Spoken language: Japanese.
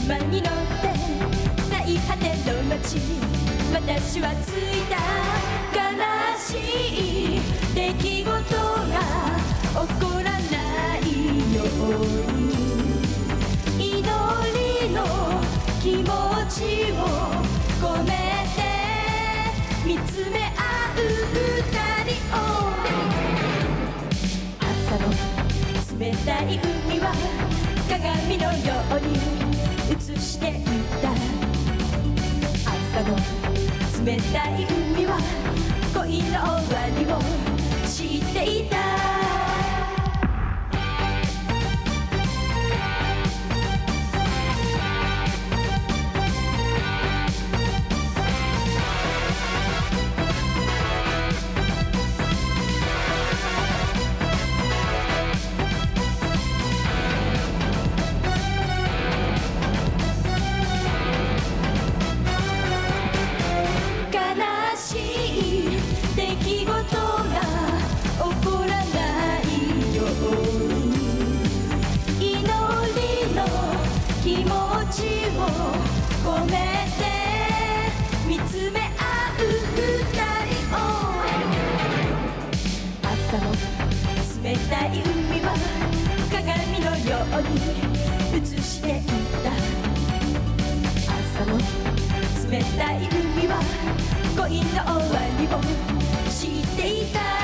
馬に乗って最果ての街、私は着いた。悲しい出来事が起こらないように、祈りの気持ちを込めて見つめ合う二人を。朝の冷たい海は鏡のように映していた。朝の冷たい海は恋の終わりを知っていた。気持ちを込めて見つめ合う二人を。朝の冷たい海は鏡のように映していた。朝の冷たい海は恋の終わりを知っていた。